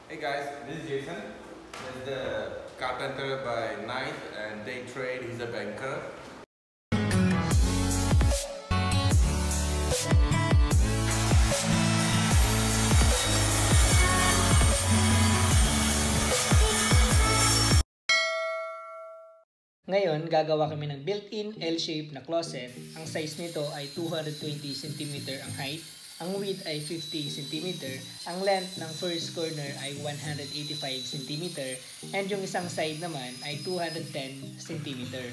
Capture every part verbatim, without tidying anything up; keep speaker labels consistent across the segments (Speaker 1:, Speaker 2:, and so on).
Speaker 1: Hey guys, this is Jason. This is the carpenter by night and day trade. He's a banker.
Speaker 2: Ngayon, gagawa kami ng built-in L-shape na closet. Ang size nito ay two hundred twenty centimeters ang height. Ang width ay fifty centimeters. Ang length ng first corner ay one hundred eighty-five centimeters. And yung isang side naman ay two hundred ten centimeters.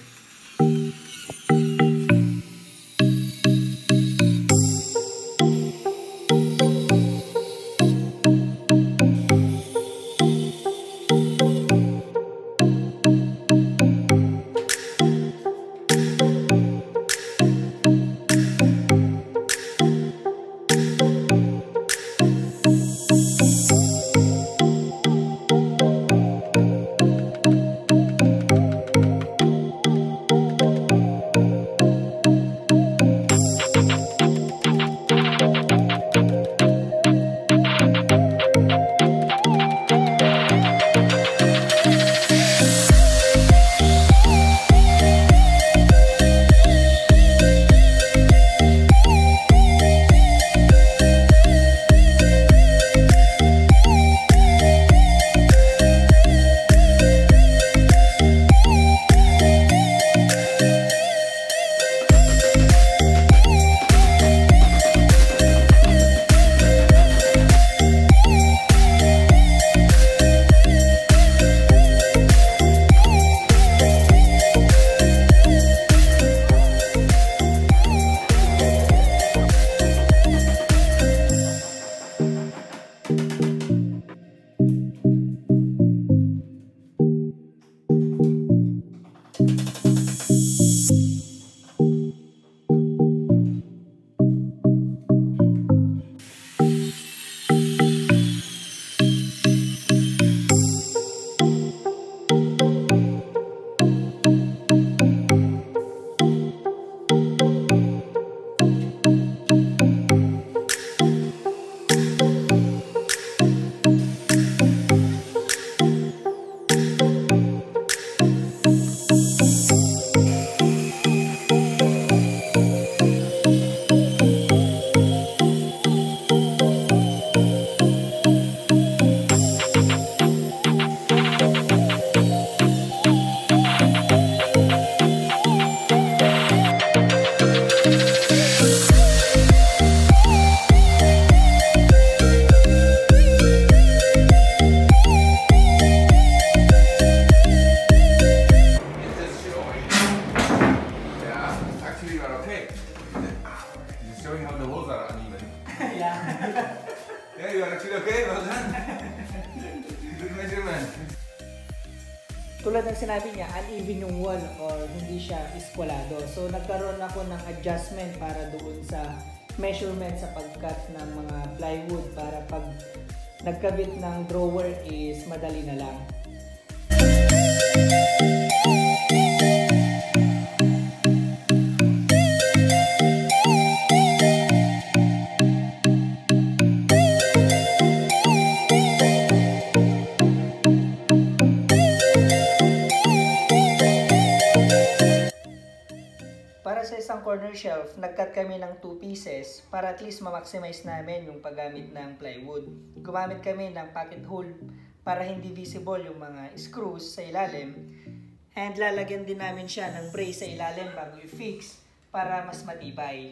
Speaker 1: Showing how the walls are uneven.
Speaker 2: Yeah.
Speaker 1: Yeah, you are actually okay. Well done. Good measurement.
Speaker 2: Tulad ng sinabi niya, uneven yung wall or hindi siya iskwalado. So nagkaroon ako ng adjustment para doon sa measurement sa pagkat ng mga plywood para pag nagkabit ng drawer is madali na lang. Para sa isang corner shelf, nag-cut kami ng two pieces para at least ma-maximize namin yung paggamit ng plywood. Gumamit kami ng pocket hole para hindi visible yung mga screws sa ilalim. And lalagyan din namin siya ng brace sa ilalim bago i-fix para mas matibay.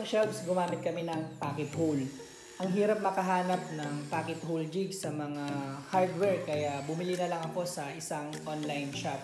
Speaker 2: shelves, gumamit kami ng pocket hole. Ang hirap makahanap ng pocket hole jigs sa mga hardware, kaya bumili na lang ako sa isang online shop.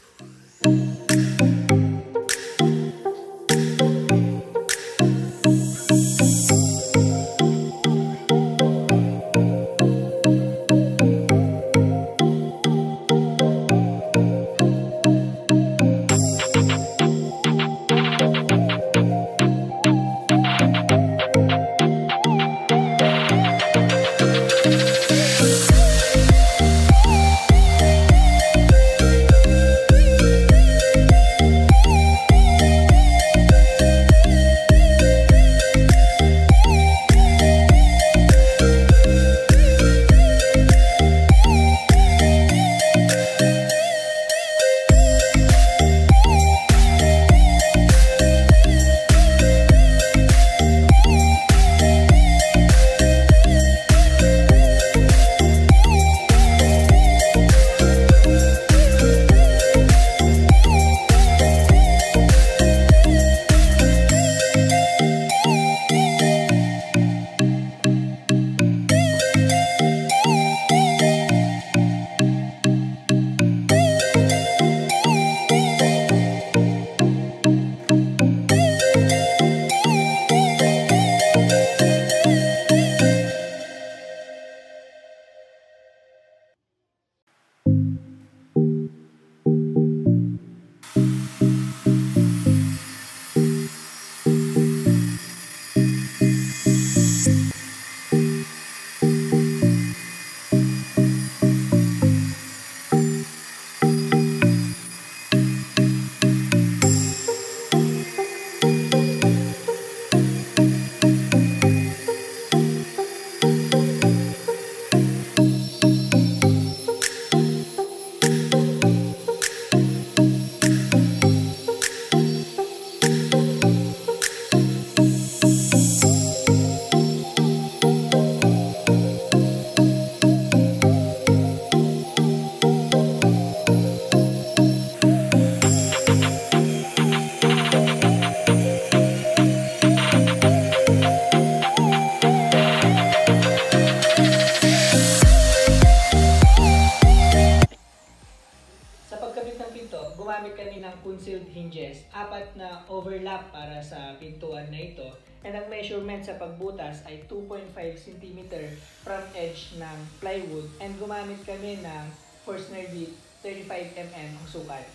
Speaker 2: Gumamit kami ng concealed hinges, apat na overlap para sa pintuan na ito, and ang measurement sa pagbutas ay two point five centimeter from edge ng plywood, and gumamit kami ng Forstner bit thirty-five millimeter ang sukat.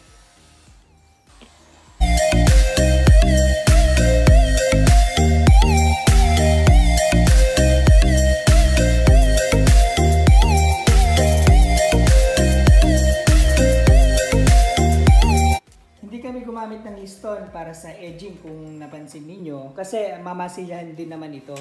Speaker 2: Gumamit ng liston para sa edging kung napansin ninyo, kasi mamasilahan din naman ito.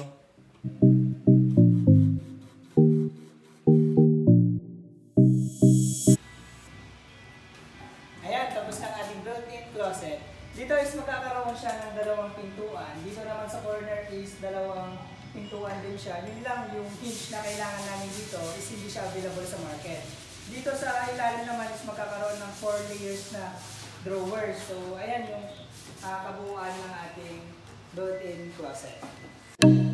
Speaker 2: Ayan, tapos ng ating built-in closet. Dito is magkakaroon siya ng dalawang pintuan. Dito naman sa corner is dalawang pintuan din siya. Yun lang yung hinge na kailangan namin dito is hindi siya available sa market. Dito sa ilalim naman is magkakaroon ng four layers na drawers. So, ayan yung uh, kabuuan ng ating built-in closet.